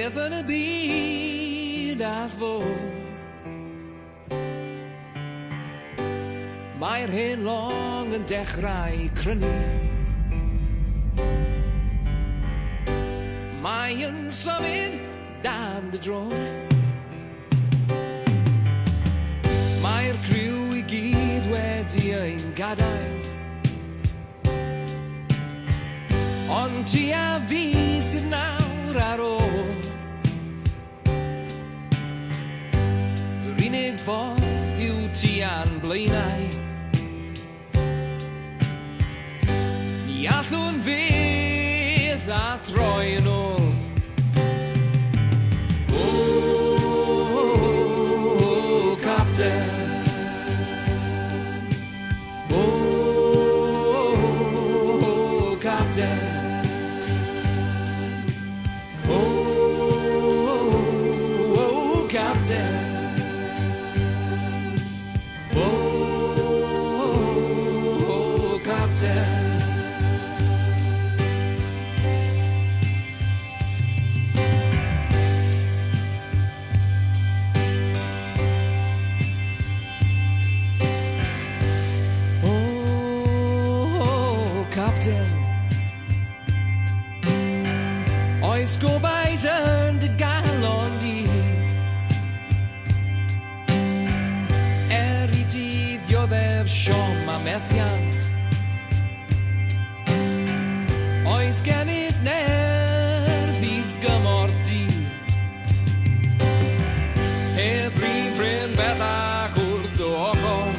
beth yn y byd a fod. Mae'r hen long yn dechrau crynu. Mae'n symud dan dy drôn. Mae'r criw I gyd wedi ein gadael. Ond ti a fi sydd nawr ar ôl. Yr unig ffordd yw ti a'n blaenau. Ni allwn fydd a throi yn ôl. Oh, Captain. Oh, Captain. Captain. Oh, Captain. Oh, Captain. Oes gobaith yn dy galon di. Dioddef siom a methiant. Oes gennydd nerfydd gymorth di. Heb rhin ffrind bellach wrth dy ochr.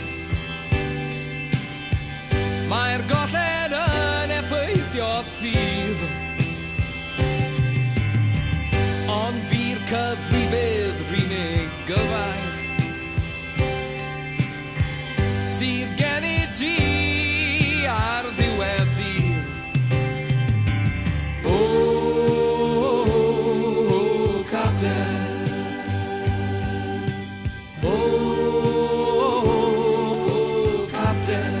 Mae'r golled yn effeithio ffydd. Ond fi'r cyfrifydd rhin ei gyfaith. Sydd gen I ti ar ddiwedd dydd. Oh, Captain. Oh, Captain.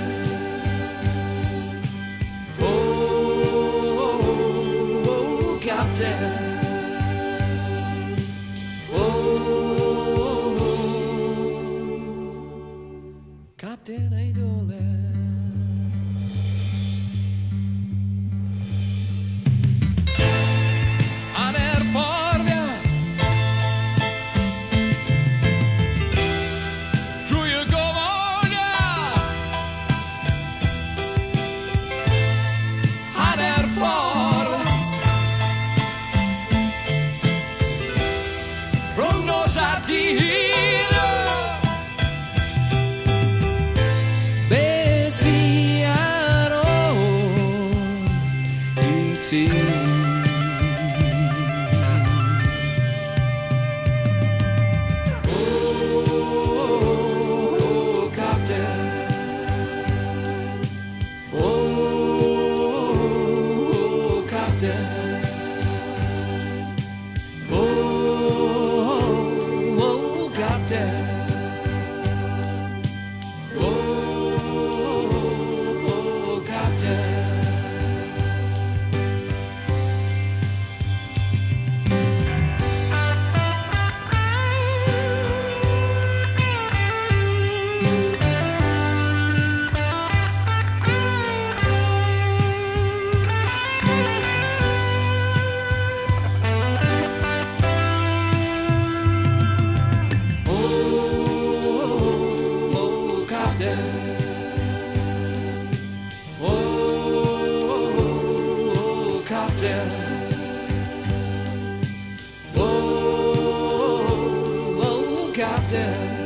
Oh, Captain. Captain Idolin. Aner ffordd drwy y gofod Aner ffordd rhwng nos a dydd. Oh, Captain. Oh, Captain. Oh, Captain. Oh, Captain. Oh, Captain. Oh, Captain.